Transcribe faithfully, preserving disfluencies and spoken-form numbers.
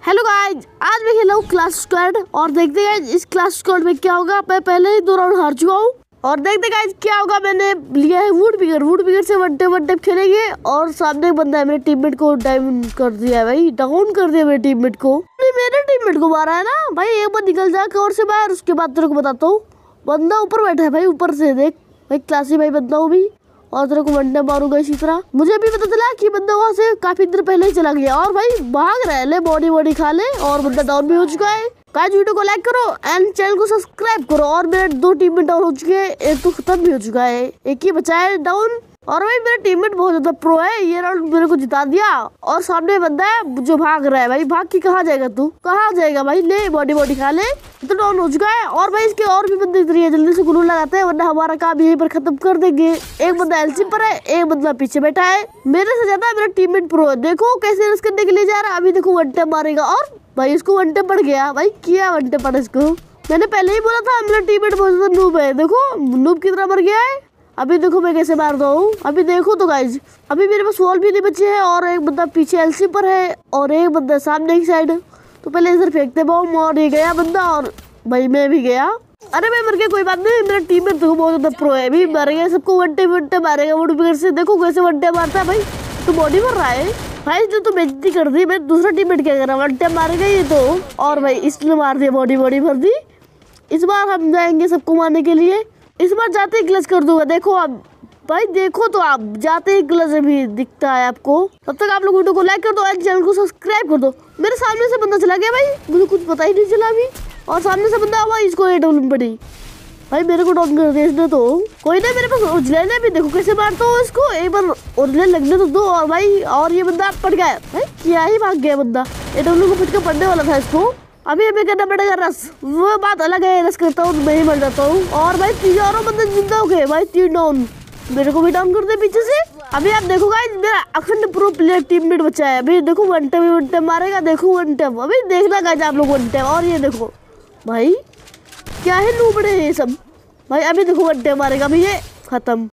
Hello guys, आज मैं खेला हूँ क्लाश स्क्वाड और देखते हैं इस क्लाश स्क्वाड में क्या होगा। मैं पहले ही दो राउंड हार चुका हूँ और देखते गाइज क्या होगा। मैंने लिया है वुड पिकर। वुड पिकर से वन टेप वन टेप खेलेंगे और सामने एक बंदा है, मेरे टीममेट को डाउन कर दिया है भाई, डाउन कर दिया मेरे टीममेट को। मेरे टीममेट को मारा है ना भाई। एक बार निकल जा कवर से बाहर, उसके बाद तेरे को बताता हूँ। बंदा ऊपर बैठा है भाई, ऊपर से देख भाई, क्लासी भाई बंदा हूँ भी और तेरे को वनडे मारूंगा इसी तरह। मुझे अभी पता चला कि बंदा वहां से काफी देर पहले ही चला गया और भाई भाग रहा है। ले बॉडी बॉडी खा ले और बंदा डाउन भी हो चुका है। गाइस वीडियो को लाइक करो एंड चैनल को सब्सक्राइब करो। और मेरे दो टीममेट डाउन हो चुके हैं, एक तो खत्म भी हो चुका है, एक ही बचा है डाउन। और भाई मेरा टीममेट बहुत ज्यादा प्रो है, ये राउंड मेरे को जिता दिया। और सामने बंदा है जो भाग रहा है भाई। भाग के कहाँ जाएगा तू, कहाँ जाएगा भाई? ले बॉडी बॉडी खा ले, तो डाउन हो चुका है। और भाई इसके और भी बंदे इधर है, जल्दी से गुलू लगाते हैं वरना हमारा काम यहीं पर खत्म कर देंगे। एक बंदा एलसी पर है, एक बंदा पीछे बैठा है। मेरे से ज्यादा मेरा टीममेट प्रो है, देखो कैसे रस करने के लिए जा रहा है। अभी देखो वन टेप मारेगा और भाई इसको वन टेप पड़ गया भाई। किया वन टेप पड़ा इसको। मैंने पहले ही बोला था मेरा टीममेट बहुत ज्यादा नूब है। देखो नूब की तरह मर गया है। अभी देखो मैं कैसे मारता हूँ। अभी देखो तो गाइज, अभी मेरे पास वॉल भी नहीं बचे हैं और एक बंदा पीछे एलसी पर है और एक बंदा सामने की साइड। तो पहले इधर फेंकते बॉम्ब और ये गया बंदा और भाई मैं भी गया। अरे मैं मर गया, कोई बात नहीं। मेरा टीम में तो बहुत ज्यादा प्रो है, अभी मर गया। सबको वन टे वन टे मारेगा वुड पिकर से। देखो कैसे वन टे मारता है भाई, तो बॉडी भर रहा है भाई। जो तो बेइज्जती कर दी। मैं दूसरा टीममेट क्या कर रहा है, वन टे मारेगा ये तो। और भाई इसने मार दिया, बॉडी बॉडी भर दी। इस बार हम जाएंगे सबको मारने के लिए। इस बार जाते ही क्लच कर दूंगा। देखो आप भाई, देखो तो आप जाते ही क्लच भी दिखता है आपको। तब तक आप लोग वीडियो को लाइक कर दो एंड चैनल को सब्सक्राइब कर दो। मेरे सामने से बंदा चला गया भाई, मुझे कुछ पता ही नहीं चला अभी। और सामने से बंदा हुआ, इसको एट पड़ी भाई। मेरे को डाउन कर दिया इसने तो। कोई नहीं, मेरे पास ओरिजिनल है भी, देखो कैसे मारता हूँ इसको। एक बार ओरिजिनल लगने तो दो। और भाई और ये बंदा पड़ गया भाई, क्या ही भाग गया बंदा। एट को फटके पड़ने वाला था इसको। अभी हमें करना पड़ेगा रस, वो बात अलग है। रस करता हूँ मैं ही मर जाता हूँ। और भाई तीनों बंदे जिंदा हो गए भाई, तीन डाउन। मेरे को भी डाउन कर दे पीछे से। अभी आप देखो गाइस, मेरा अखंड प्रो प्लेयर टीममेट बचा है। अभी देखो वन टेप वन टेप मारेगा, देखो वन टेप। अभी देखना गाइस आप लोग वन टेप। और ये देखो भाई क्या है, नूबड़े ये सब भाई। अभी देखो वन टेप मारेगा, अभी ये खत्म।